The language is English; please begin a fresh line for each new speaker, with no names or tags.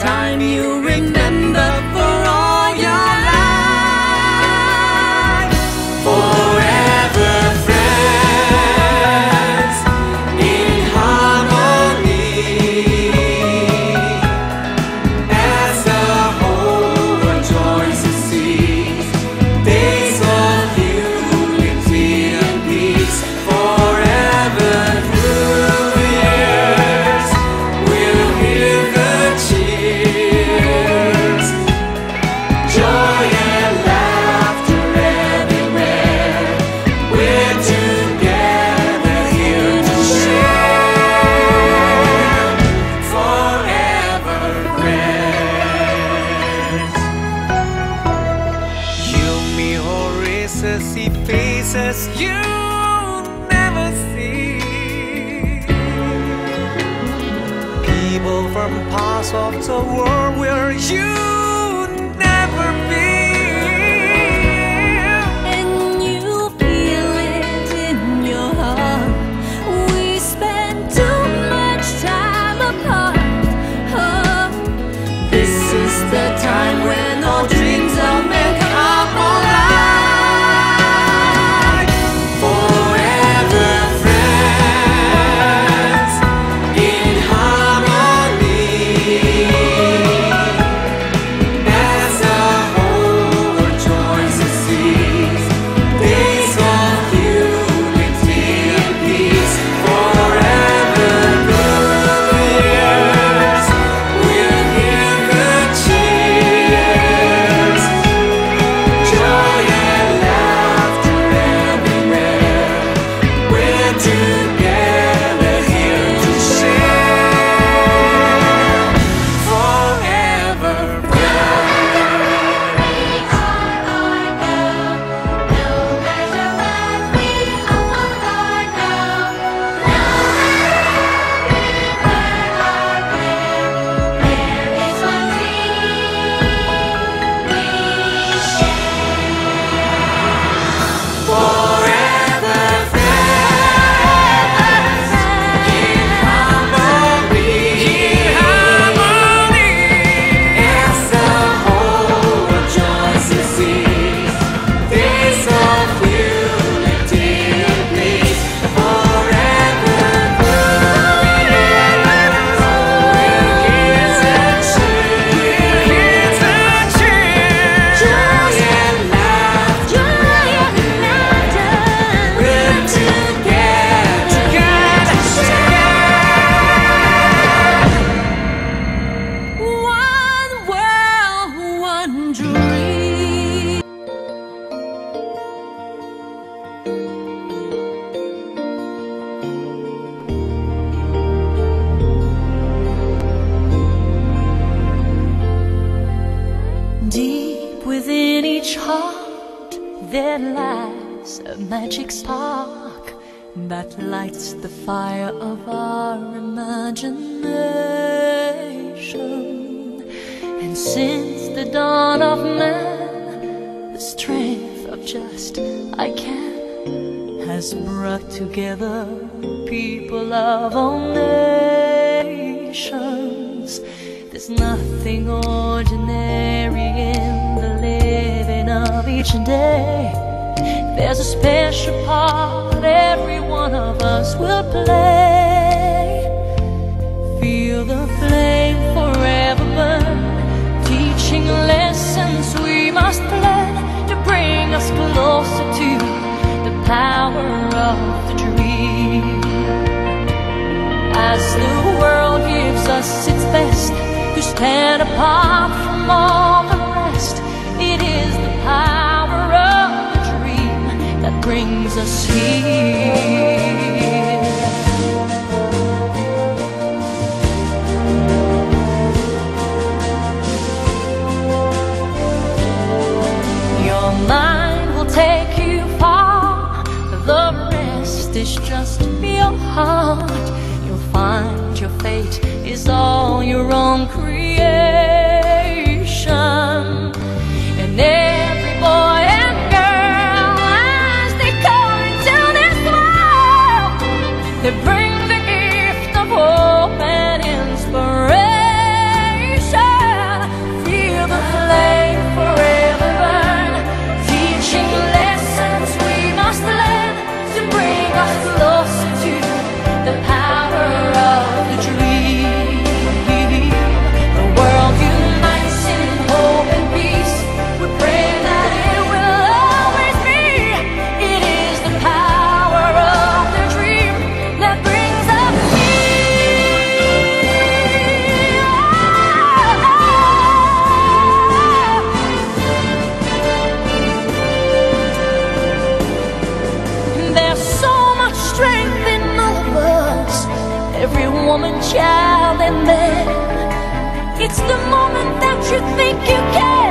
time you remember for all your life. Forever friends in harmony, as the whole world joins to seize days of unity and peace. Forever through the years we'll hear the cheers, joy and laughter everywhere. We're together here to share. Forever friends. You, me, or races, see faces you never see. People from parts of the world where you never been.
And you feel it in your heart. We spend too much time apart. Oh,
This is the time when all dreams of men come alive. Forever friends in harmony, as the whole world joins to seize days of unity and peace. Forever through the years we'll hear the cheers, joy and laughter everywhere. We're together here to share. Forever one world, one dream.
deep within each heart there lies a magic spark that lights the fire of our imagination. And since the dawn of man, the strength of just I can has brought together people of all nations. There's nothing ordinary in the living of each day. There's a special part every one of us will play. Feel the flame forever burn, teaching lessons we must learn to bring us closer to the power of the dream. As the world gives us its best to stand apart from all the rest, it is the power of the dream that brings us here. Your mind will take you far, the rest is just your heart. You'll find your fate is all your own creation. And every boy and girl, as they come into this world, they bring the gift of hope and inspiration. woman, child, and man. It's the moment that you think you can.